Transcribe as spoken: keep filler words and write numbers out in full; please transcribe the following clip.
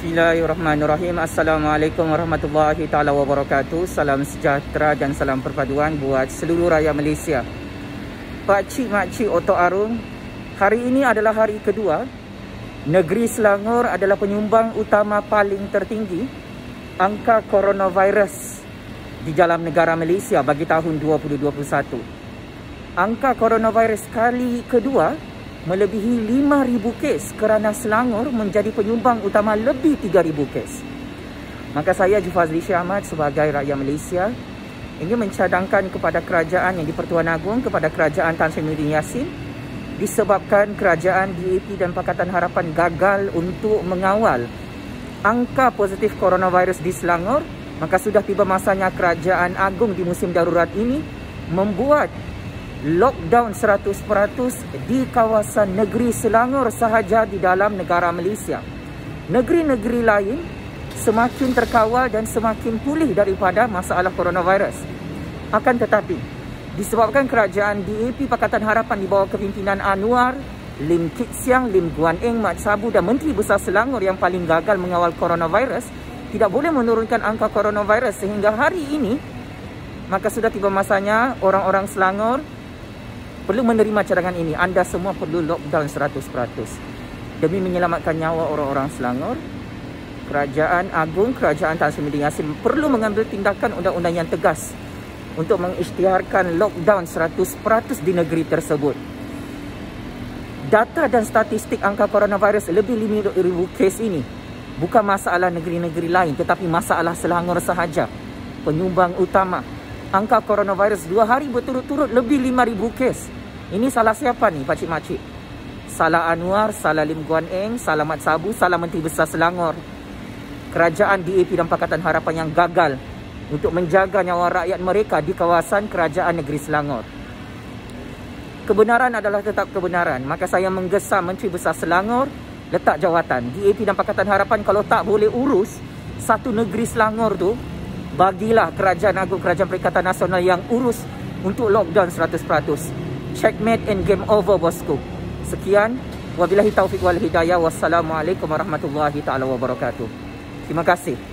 Bismillahirrahmanirrahim. Assalamualaikum warahmatullahi taala wabarakatuh. Salam sejahtera dan salam perpaduan buat seluruh rakyat Malaysia. Pakcik makcik Otok Arung, hari ini adalah hari kedua negeri Selangor adalah penyumbang utama paling tertinggi angka coronavirus di dalam negara Malaysia bagi tahun dua ribu dua puluh satu. Angka coronavirus kali kedua melebihi lima ribu kes kerana Selangor menjadi penyumbang utama lebih tiga ribu kes. Maka saya Jufazli Syah Ahmad sebagai rakyat Malaysia ingin mencadangkan kepada kerajaan yang di-Pertuan Agong, kepada kerajaan Tan Sri Muhyiddin Yassin, disebabkan kerajaan D A P dan Pakatan Harapan gagal untuk mengawal angka positif coronavirus di Selangor, maka sudah tiba masanya kerajaan Agong di musim darurat ini membuat lockdown seratus peratus di kawasan negeri Selangor sahaja di dalam negara Malaysia. Negeri-negeri lain semakin terkawal dan semakin pulih daripada masalah coronavirus. Akan tetapi, disebabkan kerajaan D A P Pakatan Harapan di bawah kepimpinan Anwar, Lim Kit Siang, Lim Guan Eng, Mat Sabu dan Menteri Besar Selangor yang paling gagal mengawal coronavirus, tidak boleh menurunkan angka coronavirus sehingga hari ini, maka sudah tiba masanya orang-orang Selangor perlu menerima cadangan ini. Anda semua perlu lockdown seratus peratus. Demi menyelamatkan nyawa orang-orang Selangor, Kerajaan Agong, Kerajaan Tan Sri Muhyiddin Yassin perlu mengambil tindakan undang-undang yang tegas untuk mengisytiharkan lockdown seratus peratus di negeri tersebut. Data dan statistik angka coronavirus lebih lima ribu kes ini bukan masalah negeri-negeri lain, tetapi masalah Selangor sahaja. Penyumbang utama angka coronavirus dua hari berturut-turut lebih lima ribu kes. Ini salah siapa ni, pakcik makcik? Salah Anwar, salah Lim Guan Eng, salah Mat Sabu, salah Menteri Besar Selangor. Kerajaan D A P dan Pakatan Harapan yang gagal untuk menjaga nyawa rakyat mereka di kawasan kerajaan negeri Selangor. Kebenaran adalah tetap kebenaran. Maka saya menggesa Menteri Besar Selangor letak jawatan. D A P dan Pakatan Harapan kalau tak boleh urus satu negeri Selangor tu, bagilah Kerajaan Agong, Kerajaan Perikatan Nasional yang urus untuk lockdown seratus peratus. Checkmate and game over, bosku. Sekian, wabillahi taufiq wal hidayah. Wassalamualaikum warahmatullahi taala wabarakatuh. Terima kasih.